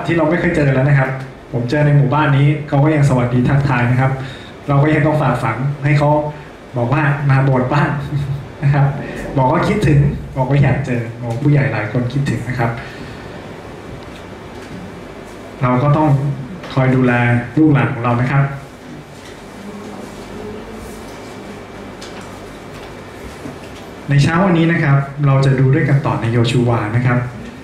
ที่เราไม่เคยเจอแล้วนะครับผมเจอในหมู่บ้านนี้เขาก็ยังสวัสดีทักทายนะครับเราก็ยังต้องฝากฝังให้เขาบอกว่ามาโบสถ์บ้านนะครับบอกว่าคิดถึงบอกว่าอยากเจอผู้ใหญ่หลายคนคิดถึงนะครับเราก็ต้องคอยดูแลลูกหลานของเรานะครับในเช้าวันนี้นะครับเราจะดูด้วยกันต่อในโยชูวานะครับ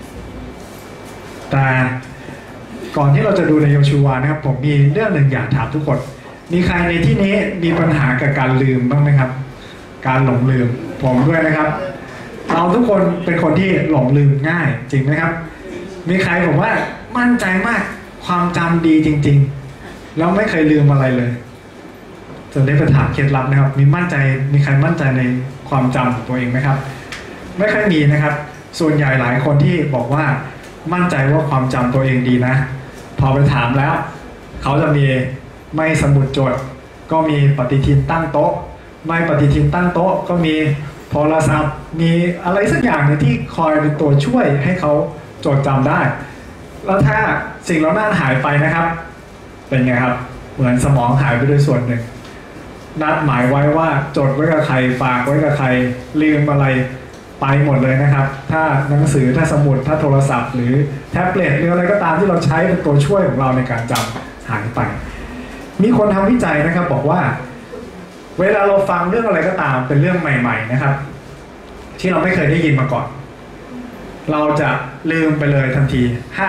แต่ก่อนที่เราจะดูในโยชูวานะครับผมมีเรื่องหนึ่งอยากถามทุกคนมีใครในที่นี้มีปัญหากับการลืมบ้างไหมครับการหลงลืมผมด้วยนะครับเราทุกคนเป็นคนที่หลงลืมง่ายจริงไหมครับมีใครผมว่ามั่นใจมากความจำดีจริงๆแล้วไม่เคยลืมอะไรเลยจะได้ไปถามเคล็ดลับนะครับมีใครมั่นใจในความจำของตัวเองไหมครับไม่ค่อยมีนะครับส่วนใหญ่หลายคนที่บอกว่ามั่นใจว่าความจำตัวเองดีนะพอไปถามแล้วเขาจะมีไม่สมุดจดก็มีปฏิทินตั้งโต๊ะไม่ปฏิทินตั้งโต๊ะก็มีโทรศัพท์มีอะไรสักอย่างนึงที่คอยเป็นตัวช่วยให้เขาจดจำได้แล้วถ้าสิ่งเหล่านั้นหายไปนะครับเป็นไงครับเหมือนสมองหายไปด้วยส่วนหนึ่งนัดหมายไว้ว่าจดไว้กับใครฝากไว้กับใครลืมอะไรไปหมดเลยนะครับถ้าหนังสือถ้าสมุดถ้าโทรศัพท์หรือแท็บเล็ตหรืออะไรก็ตามที่เราใช้เป็นตัวช่วยของเราในการจำหายไปมีคนทำวิจัยนะครับบอกว่าเวลาเราฟังเรื่องอะไรก็ตามเป็นเรื่องใหม่ๆนะครับที่เราไม่เคยได้ยินมาก่อนเราจะลืมไปเลยทันที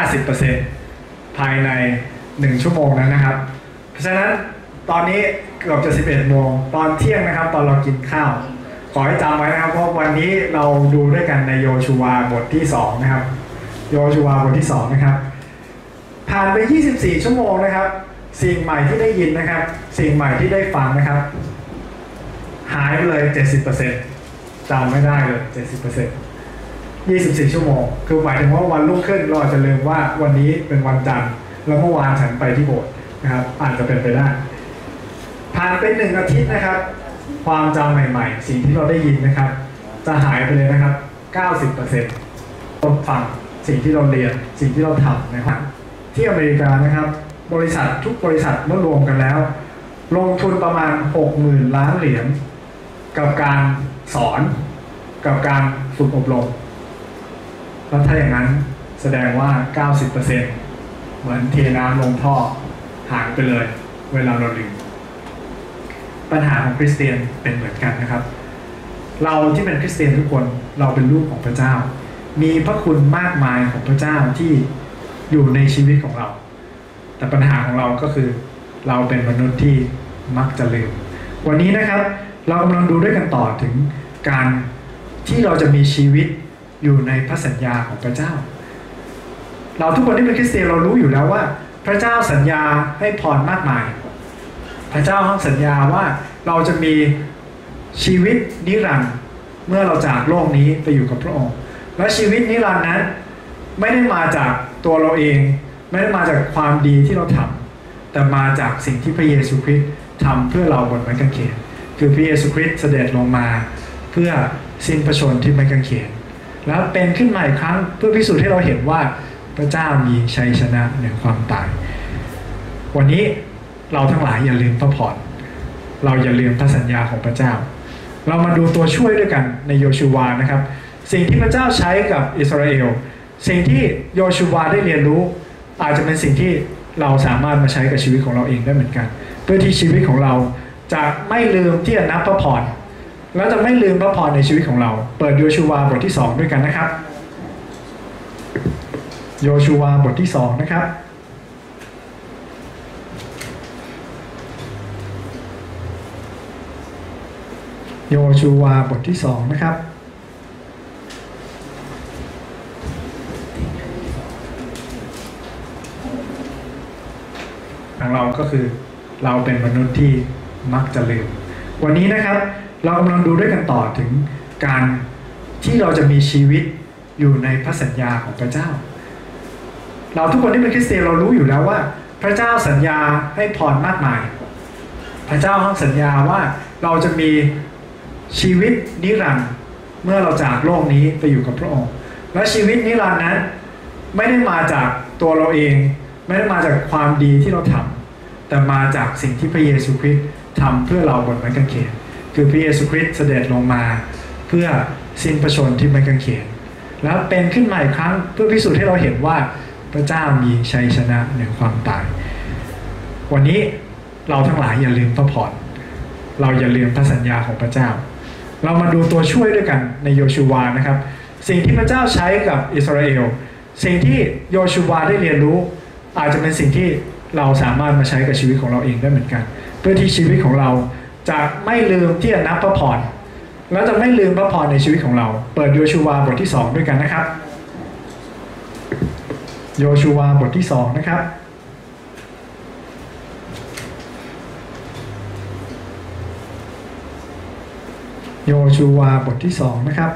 50% ภายใน1ชั่วโมงนั้นนะครับเพราะฉะนั้นตอนนี้เกือบจะ11 โมงตอนเที่ยงนะครับตอนเรากินข้าวขอให้จำไว้นะครับเพราะวันนี้เราดูด้วยกันในโยชูวาบทที่2นะครับโยชูวาบทที่2นะครับผ่านไป24 ชั่วโมงนะครับสิ่งใหม่ที่ได้ยินนะครับสิ่งใหม่ที่ได้ฟังนะครับหายไปเลย 70% จำไม่ได้เลย 70% 24 ชั่วโมงคือหมายถึงว่าวันรุ่งขึ้นเราอาจจะลืมว่าวันนี้เป็นวันจันทร์แล้วเมื่อวานฉันไปที่โบสถ์นะครับอาจจะเป็นไปได้ผ่านไป1 อาทิตย์นะครับความจำใหม่ๆสิ่งที่เราได้ยินนะครับจะหายไปเลยนะครับ 90% ต้นฟังสิ่งที่เราเรียนสิ่งที่เราทำนะครับที่อเมริกานะครับบริษัททุกบริษัทเมื่อรวมกันแล้วลงทุนประมาณ 60,000 ล้านเหรียญกับการสอนกับการฝึกอบรมแล้วถ้าอย่างนั้นแสดงว่า 90% เหมือนเทน้ำลงท่อหายไปเลยเวลาเราลืมปัญหาของคริสเตียนเป็นเหมือนกันนะครับเราที่เป็นคริสเตียนทุกคนเราเป็นลูกของพระเจ้ามีพระคุณมากมายของพระเจ้าที่อยู่ในชีวิตของเราแต่ปัญหาของเราก็คือเราเป็นมนุษย์ที่มักจะลืมวันนี้นะครับเรากำลังดูด้วยกันต่อถึงการที่เราจะมีชีวิตอยู่ในพระสัญญาของพระเจ้าเราทุกคนที่เป็นคริสเตียนเรารู้อยู่แล้วว่าพระเจ้าสัญญาให้พรมากมายพระเจ้าสัญญาว่าเราจะมีชีวิตนิรันดร์เมื่อเราจากโลกนี้ไปอยู่กับพระองค์และชีวิตนิรันดร์นั้นไม่ได้มาจากตัวเราเองไม่ได้มาจากความดีที่เราทำแต่มาจากสิ่งที่พระเยซูคริสต์ทำเพื่อเราบนไม้กางเขนคือพระเยซูคริสต์เสด็จลงมาเพื่อสิ้นพระชนม์ที่ไม้กางเขนแล้วเป็นขึ้นมาอีกครั้งเพื่อพิสูจน์ให้เราเห็นว่าพระเจ้ามีชัยชนะเหนือความตายวันนี้เราทั้งหลายอย่าลืมพระพรเราอย่าลืมพระสัญญาของพระเจ้าเรามาดูตัวช่วยด้วยกันในโยชูวานะครับสิ่งที่พระเจ้าใช้กับอิสราเอลสิ่งที่โยชูวาได้เรียนรู้อาจจะเป็นสิ่งที่เราสามารถมาใช้กับชีวิตของเราเองได้เหมือนกันเพื่อที่ชีวิตของเราจะไม่ลืมที่จะนับพระพรและจะไม่ลืมพระพรในชีวิตของเราเปิดโยชูวาบทที่2ด้วยกันนะครับโยชูวาบทที่2นะครับโยชูวาบทที่2นะครับของเราก็คือเราเป็นมนุษย์ที่มักจะลืมวันนี้นะครับเรากำลังดูด้วยกันต่อถึงการที่เราจะมีชีวิตอยู่ในพระสัญญาของพระเจ้าเราทุกคนที่เป็นคริสเตียนเรารู้อยู่แล้วว่าพระเจ้าสัญญาให้พรมากมายพระเจ้าสัญญาว่าเราจะมีชีวิตนิรันดร์เมื่อเราจากโลกนี้ไปอยู่กับพระองค์และชีวิตนิรันดร์นั้นไม่ได้มาจากตัวเราเองไม่ได้มาจากความดีที่เราทำแต่มาจากสิ่งที่พระเยซูคริสต์ทำเพื่อเราบนไม้กางเขนคือพระเยซูคริสต์เสด็จลงมาเพื่อสิ้นพระชนม์ที่ไม้กางเขนแล้วเป็นขึ้นมาอีกครั้งเพื่อพิสูจน์ให้เราเห็นว่าพระเจ้ามีชัยชนะเหนือความตายวันนี้เราทั้งหลายอย่าลืมพระพรเราอย่าลืมพระสัญญาของพระเจ้าเรามาดูตัวช่วยด้วยกันในโยชูวานะครับสิ่งที่พระเจ้าใช้กับอิสราเอลสิ่งที่โยชูวาได้เรียนรู้อาจจะเป็นสิ่งที่เราสามารถมาใช้กับชีวิตของเราเองได้เหมือนกันเพื่อที่ชีวิตของเราจะไม่ลืมที่จะนับพระพรแล้วจะไม่ลืมพระพรในชีวิตของเราเปิดโยชูวาบทที่2ด้วยกันนะครับโยชูวาบทที่2นะครับโยชูวาบทที่2นะครับ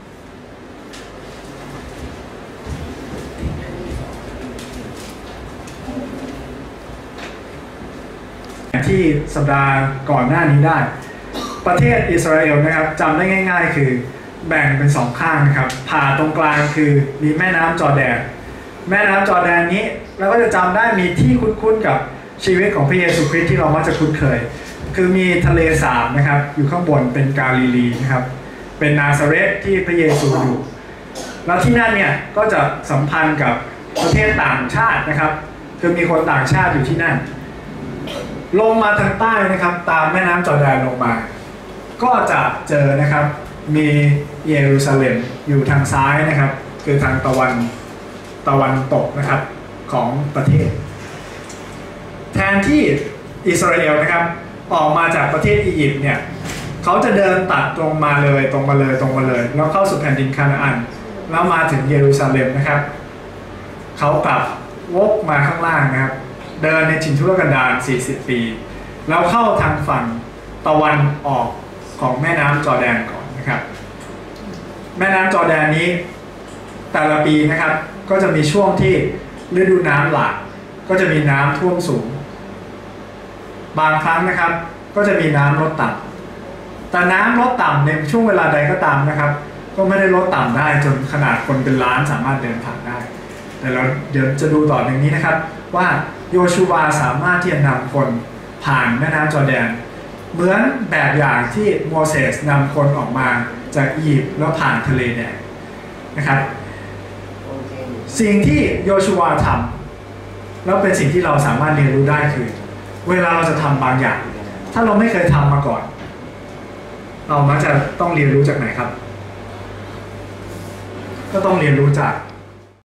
ที่สัปดาห์ก่อนหน้านี้ได้ประเทศอิสราเอลนะครับจำได้ง่ายๆคือแบ่งเป็น2ข้างนะครับผ่าตรงกลางคือมีแม่น้ำจอร์แดนแม่น้ำจอร์แดนนี้เราก็จะจำได้มีที่คุ้นๆกับชีวิตของพระเยซูคริสต์ที่เรามักจะคุ้นเคยคือมีทะเลสาบนะครับอยู่ข้างบนเป็นกาลิลีนะครับเป็นนาซาเรตที่พระเยซูอยู่แล้วที่นั่นเนี่ยก็จะสัมพันธ์กับประเทศต่างชาตินะครับคือมีคนต่างชาติอยู่ที่นั่นลงมาทางใต้นะครับตามแม่น้ำจอร์แดนลงมาก็จะเจอนะครับมีเยรูซาเล็มอยู่ทางซ้ายนะครับคือทางตะวันตกนะครับของประเทศแทนที่อิสราเอลนะครับออกมาจากประเทศอียิปต์เนี่ยเขาจะเดินตัดตรงมาเลยแล้วเข้าสู่แผ่นดินคานาอันแล้วมาถึงเยรูซาเล็มนะครับเขากลับวกมาข้างล่างนะครับเดินในถิ่นทุรกันดาร40 ปีแล้วเข้าทางฝั่งตะวันออกของแม่น้ำจอร์แดนก่อนนะครับแม่น้ำจอร์แดนนี้แต่ละปีนะครับก็จะมีช่วงที่ฤดูน้ำหลากก็จะมีน้ำท่วมสูงบางครั้งนะครับก็จะมีน้ำลดต่ำแต่น้ำลดต่ำในช่วงเวลาใดก็ตามนะครับก็ไม่ได้ลดต่ำได้จนขนาดคนเป็นล้านสามารถเดินผ่านได้แต่เราเดี๋ยวจะดูต่ออย่างนี้นะครับว่าโยชูวาสามารถที่จะนำคนผ่านแม่น้ำจอร์แดนเหมือนแบบอย่างที่โมเสสนำคนออกมาจากอียิปต์แล้วผ่านทะเลแดงนะครับสิ่งที่โยชูวาทำแล้วเป็นสิ่งที่เราสามารถเรียนรู้ได้คือเวลาเราจะทำบางอย่างถ้าเราไม่เคยทำมาก่อนเรามักจะต้องเรียนรู้จากไหนครับก็ต้องเรียนรู้จาก